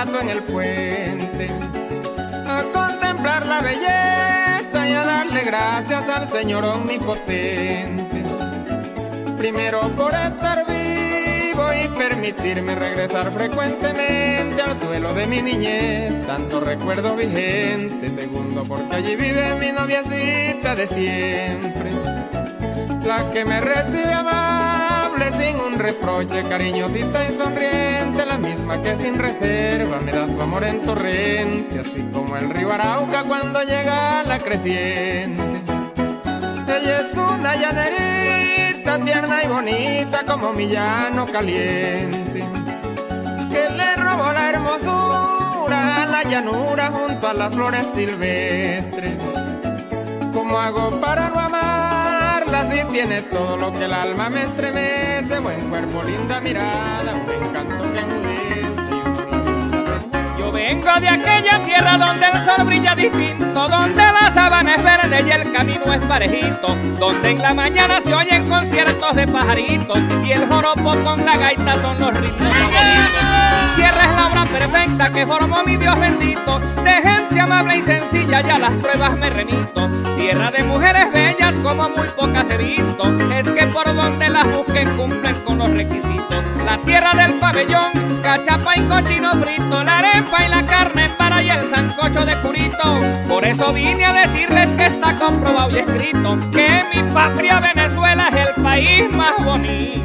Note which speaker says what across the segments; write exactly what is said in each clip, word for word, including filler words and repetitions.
Speaker 1: rato en el puente, a contemplar la belleza y a darle gracias al Señor omnipotente. Primero por estar vivo y permitirme regresar frecuentemente al suelo de mi niñez, tanto recuerdo vigente. Segundo porque allí vive mi noviecita de siempre, la que me recibe amable sin un reproche, cariñosita y sonriente, la misma que sin reserva me da su amor en torrente, así como el río Arauca cuando llega a la creciente. Ella es una llanerita tierna y bonita como mi llano caliente, que le robó la hermosura a la llanura junto a las flores silvestres. ¿Cómo hago para no amarla si tiene todo lo que el alma me estremece? Buen cuerpo, linda mirada, un encanto que enmudece.
Speaker 2: Yo vengo de aquella tierra donde el sol brilla distinto, donde la sabana es verde y el camino es parejito, donde en la mañana se oyen conciertos de pajaritos y el joropo con la gaita son los ritmos favoritos. Tierra es la obra perfecta que formó mi Dios bendito, de gente amable y sencilla y a las pruebas me remito. Tierra de mujeres bellas como muy pocas he visto, es que por donde las busquen cumplen con los requisitos. La tierra del pabellón, cachapa y cochino frito, la arepa y la carne para y el sancocho de curito. Por eso vine a decirles que está comprobado y escrito, que mi patria Venezuela es el país más bonito.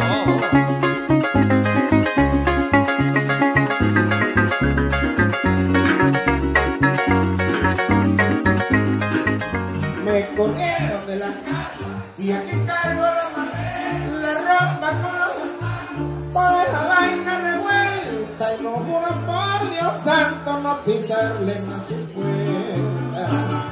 Speaker 3: Me corrieron de la casa y aquí cargo la mano, la ropa con los por esa vaina revuelta y no juro por Dios santo no pisarle más su puerta.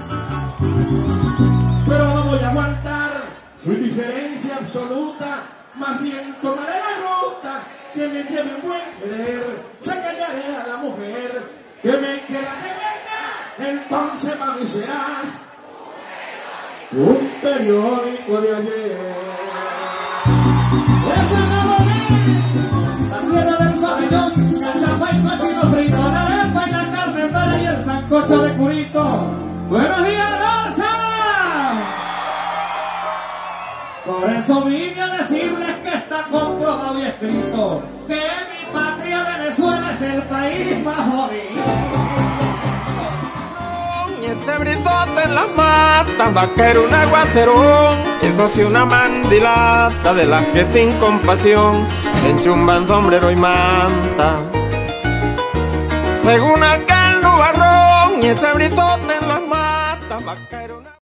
Speaker 4: Pero no voy a aguantar su indiferencia absoluta, más bien tomaré la ruta que me lleve un buen querer, se callaré a la mujer que me queda de verdad, entonces mami serás un periódico de ayer.
Speaker 3: Eso no lo ves. La tierra del pabellón, cachapa y cochino frito, la arepa y la carne para y el sancocho de curito. ¡Buenos días, Garza! Por eso vine a decirles que está comprobado y escrito, que mi patria Venezuela es el país más bonito.
Speaker 1: Y este brisote en las matas va a caer un aguacerón, eso sí una mandilata de las que sin compasión enchumban sombrero y manta. Según aquel nubarrón, y este brisote en las matas va a caer un